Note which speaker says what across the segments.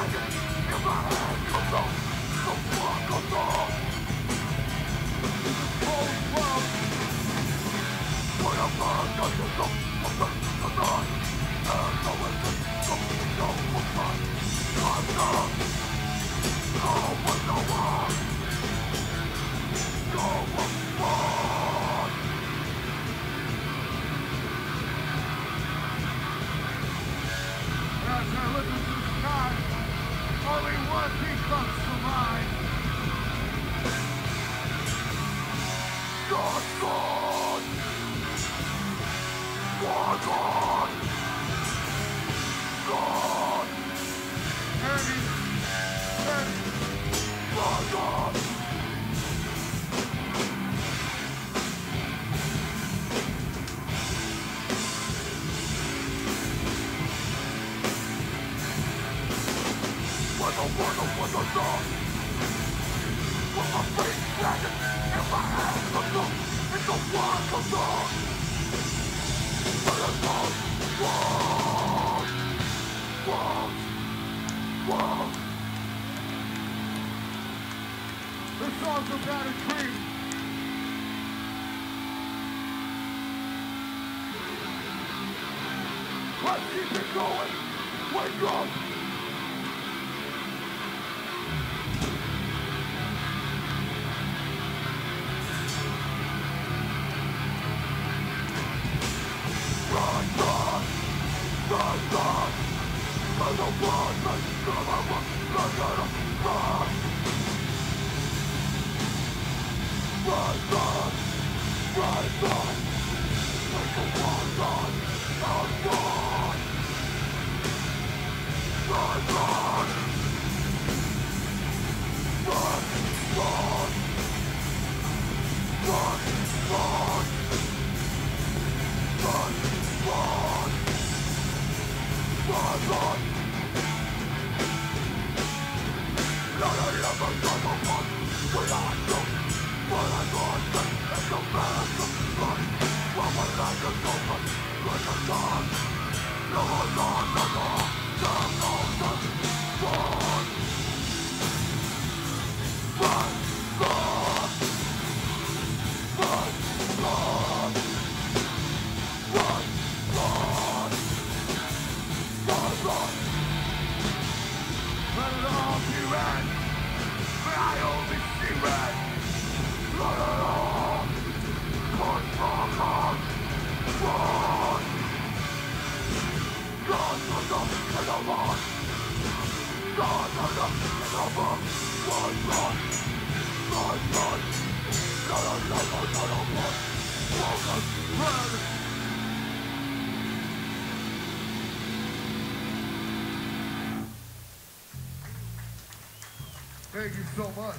Speaker 1: Thank you so much.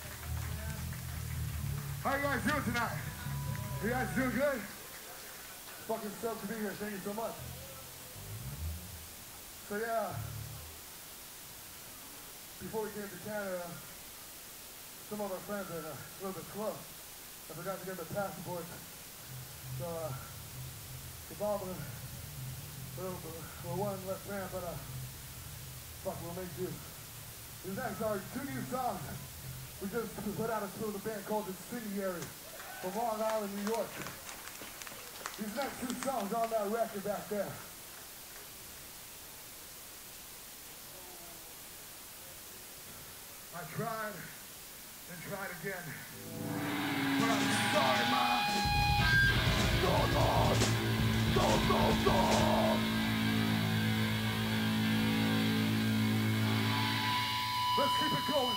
Speaker 1: How you guys doing tonight? You guys doing good? Fucking stoked to be here. Thank you so much. So yeah, before we came to Canada, some of our friends are a little bit slow. I forgot to get their passports. So Xibalba, we're one less man, but fuck, we'll make do. These next are 2 new songs. We just put out a tour of the band called Incendiary from Long Island, New York. These next 2 songs are on that record back there. I tried and tried again, but I'm sorry, Ma. Go. Let's keep it going.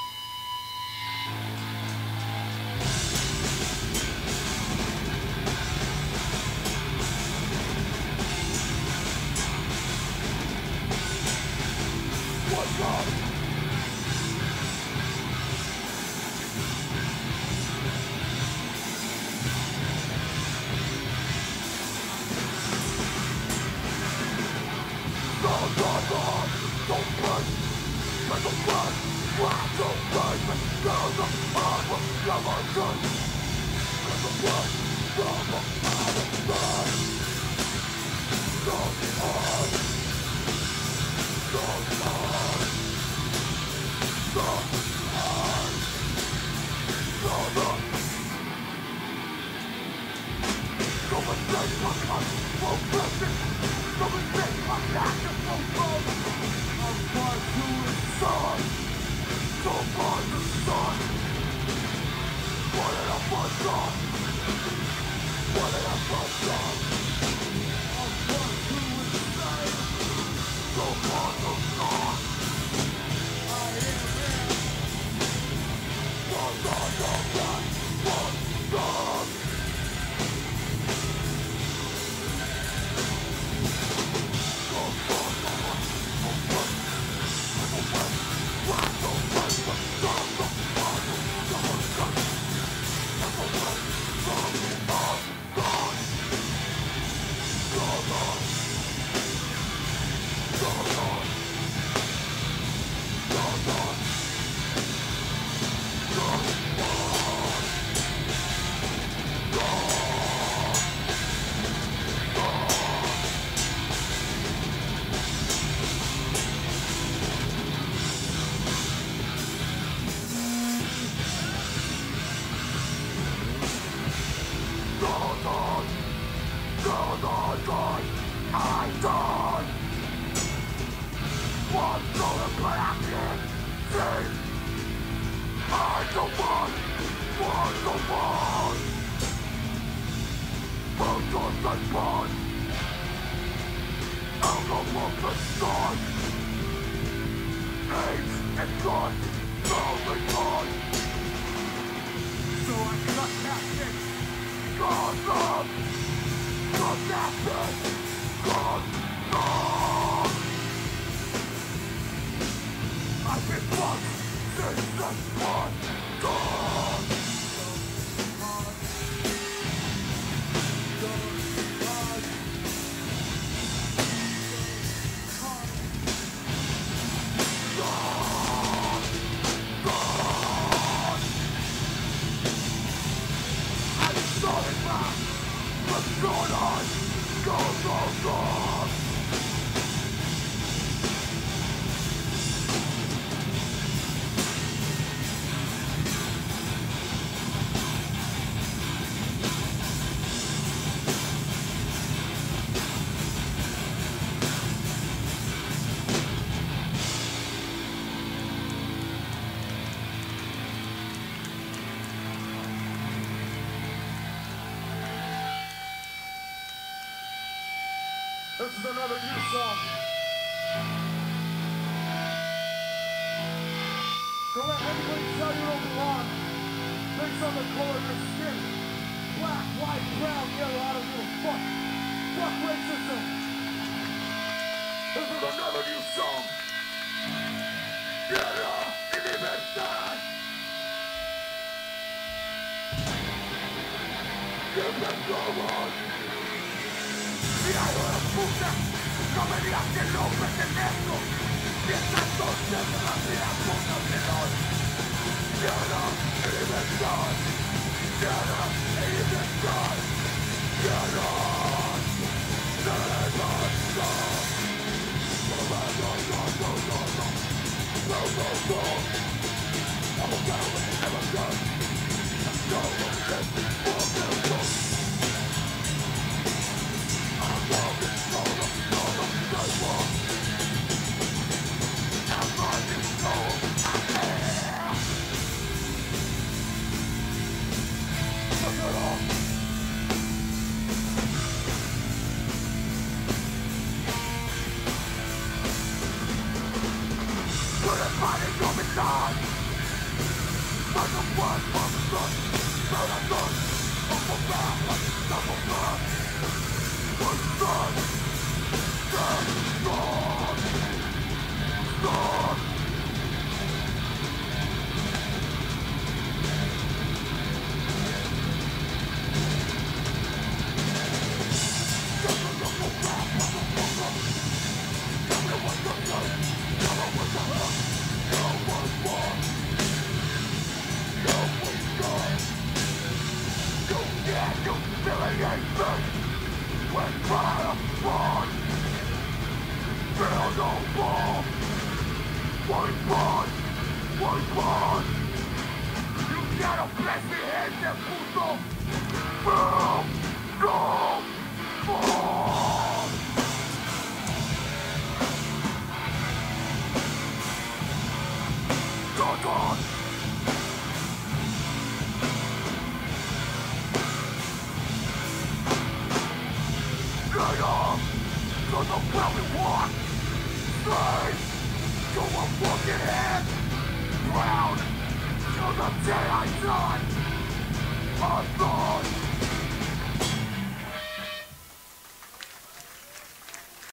Speaker 1: What's up? Don't This is another new song. Don't let anybody tell you don't belong. Based on the color of your skin. Black, white, brown, yellow, I don't give a fuck. Fuck racism. This is another new song. Guerra y libertad. Siempre somos. ¡Hijo de puta! ¡No me digas que no pertenezco! ¡Y estas dos se me van a ir a puta menor! ¡Guerra y libertad! ¡Guerra y libertad! ¡Guerra! ¡Libertad! walk straight to a fucking head. Proud till the day I die. I thought